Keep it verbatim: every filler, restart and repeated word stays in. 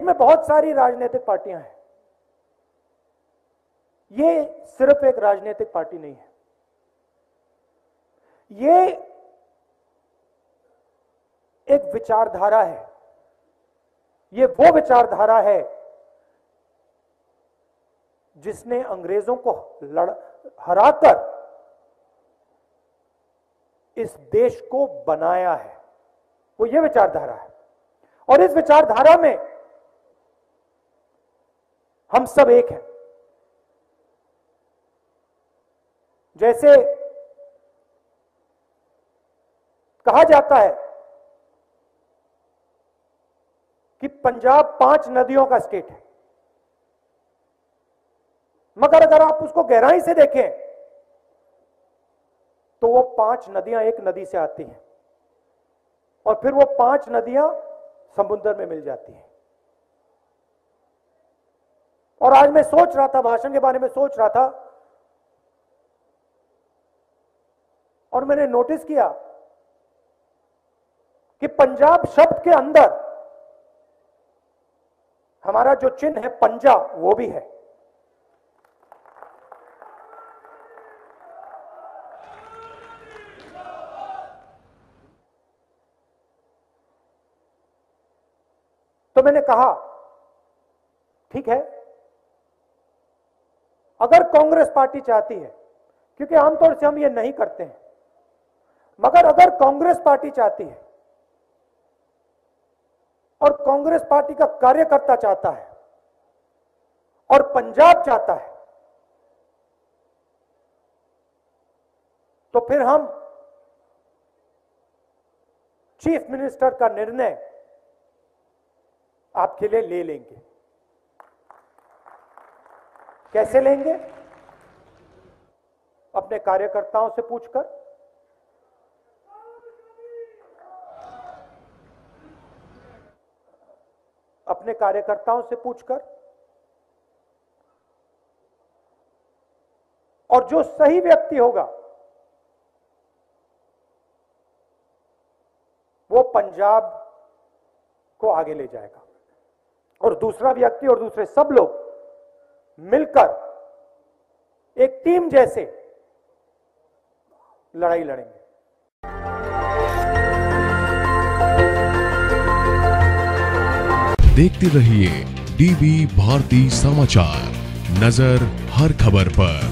में बहुत सारी राजनीतिक पार्टियां हैं। ये सिर्फ एक राजनीतिक पार्टी नहीं है, ये एक विचारधारा है। ये वो विचारधारा है जिसने अंग्रेजों को लड़ हराकर इस देश को बनाया है, वो ये विचारधारा है। और इस विचारधारा में हम सब एक हैं। जैसे कहा जाता है कि पंजाब पांच नदियों का स्टेट है, मगर अगर आप उसको गहराई से देखें तो वो पांच नदियां एक नदी से आती हैं और फिर वो पांच नदियां समुद्र में मिल जाती हैं। और आज मैं सोच रहा था, भाषण के बारे में सोच रहा था, और मैंने नोटिस किया कि पंजाब शब्द के अंदर हमारा जो चिन्ह है पंजा, वो भी है। तो मैंने कहा ठीक है, अगर कांग्रेस पार्टी चाहती है, क्योंकि आमतौर से हम ये नहीं करते हैं, मगर अगर कांग्रेस पार्टी चाहती है और कांग्रेस पार्टी का कार्यकर्ता चाहता है और पंजाब चाहता है, तो फिर हम चीफ मिनिस्टर का निर्णय आपके लिए ले लेंगे। कैसे लेंगे? अपने कार्यकर्ताओं से पूछकर, अपने कार्यकर्ताओं से पूछकर, और जो सही व्यक्ति होगा वो पंजाब को आगे ले जाएगा और दूसरा व्यक्ति और दूसरे सब लोग मिलकर एक टीम जैसे लड़ाई लड़ेंगे। देखते रहिए डीबी भारती समाचार, नजर हर खबर पर।